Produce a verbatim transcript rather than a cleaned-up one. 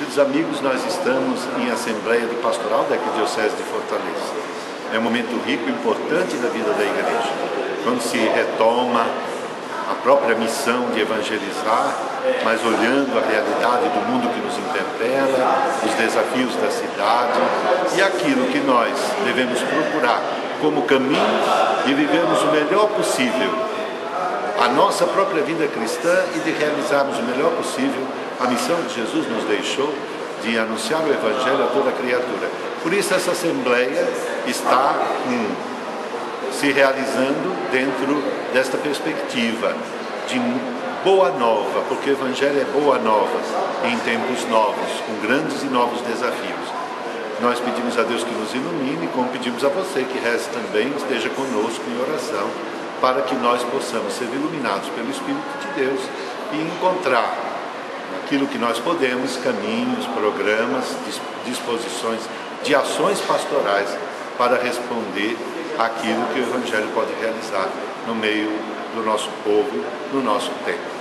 Queridos amigos, nós estamos em Assembleia de Pastoral da Arquidiocese de Fortaleza. É um momento rico e importante da vida da Igreja, quando se retoma a própria missão de evangelizar, mas olhando a realidade do mundo que nos interpela, os desafios da cidade e aquilo que nós devemos procurar como caminho de vivermos o melhor possível a nossa própria vida cristã e de realizarmos o melhor possível a missão que Jesus nos deixou de anunciar o Evangelho a toda criatura. Por isso essa Assembleia está hum, se realizando dentro desta perspectiva de boa nova, porque o Evangelho é boa nova em tempos novos, com grandes e novos desafios. Nós pedimos a Deus que nos ilumine, como pedimos a você que reze também, esteja conosco em oração, para que nós possamos ser iluminados pelo Espírito de Deus e encontrar naquilo que nós podemos, caminhos, programas, disposições de ações pastorais para responder àquilo que o Evangelho pode realizar no meio do nosso povo, no nosso tempo.